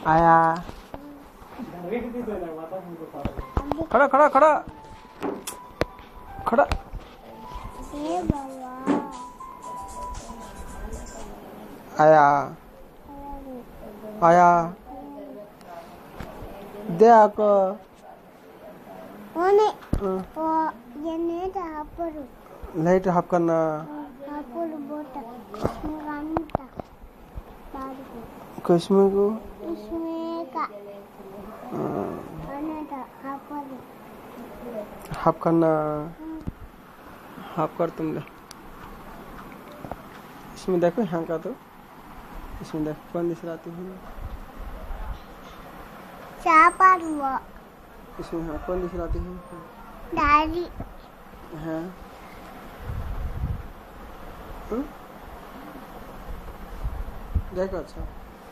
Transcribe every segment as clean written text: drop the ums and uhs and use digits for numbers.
आया खड़ा खड़ा खड़ा खड़ा आया आया दे आको लाइट हाफ करना किसमें को हाफ करना हाफ कर तुम ले इसमें देखो यहाँ का तो इसमें देखो कौन दिख रहा है इसमें हाँ कौन दिख रहा है दादी हाँ देखो अच्छा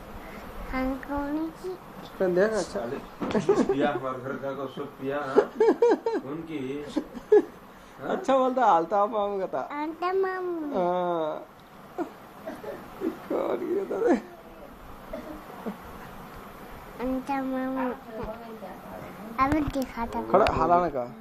देख अच्छा पिया हमारे घर का सब पिया उनकी अच्छा बोलता हालता मामू कहता अब दिखाता खड़ा हालाना का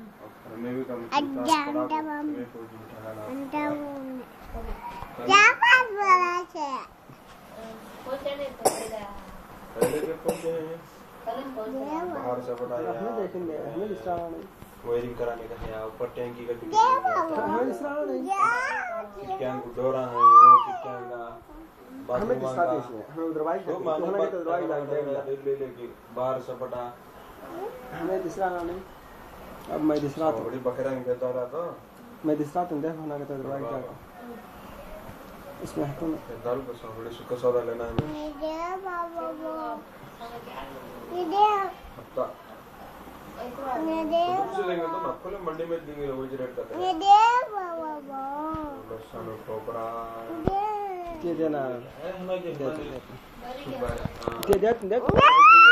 बाहर से बताया देखेंगे हमें विश्राम नहीं वायरिंग कराने का है ऊपर टैंकी का हमें विश्राम नहीं क्या डोरा है वो क्या हमें दिखाते इसमें हमें उधर बाइक तो मानो तो तो दवाई लग जाएगा ले लेके बाहर से पटा हमें दिसरा नहीं अब मैं दिसरा तो बड़ी बकरा में देता रहा तो मैं दिसरा तुम देखो ना कहते दवाई क्या इसमें है तो दाल को बड़ी सुखा सौदा लेना है हफ्ता से लेंगे तो आपको मंडी में देंगे वही रेट का लहसुन खोपरा दे देना है हमें दे दे